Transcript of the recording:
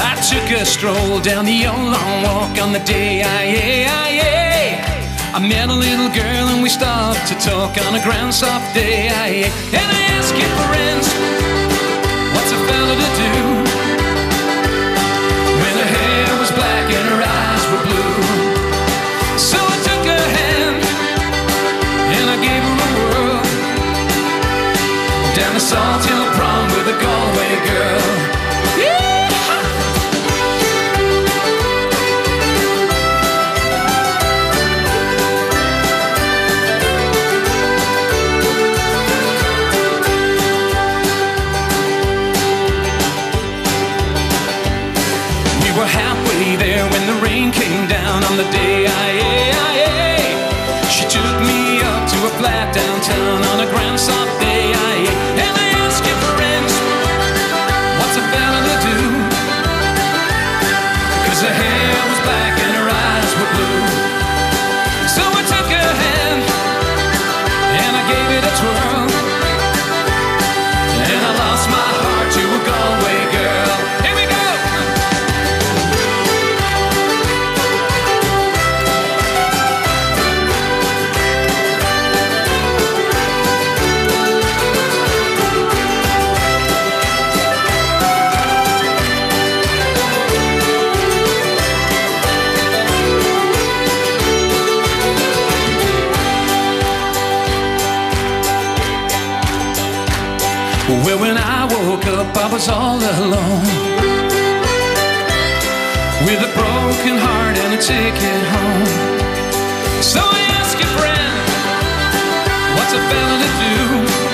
I took a stroll down the old long walk on the day I met a little girl and we stopped to talk on a grand soft day. And I asked her friends, what's a fella to do when her hair was black and her eyes were blue? So I took her hand and I gave her a whirl down the Salt Hill Prom with a Galway girl. We were halfway there when the rain came down on the day she took me up to a flat downtown on a grand soft day. And I asked her friends, what's a fella to do? 'Cause her hair was black and her eyes were blue. So I took her hand and I gave it a twirl, and I lost my heart to a Galway girl. Here we go! Well, when I woke up, I was all alone, with a broken heart and a ticket home. So I asked your friend, what's a fella to do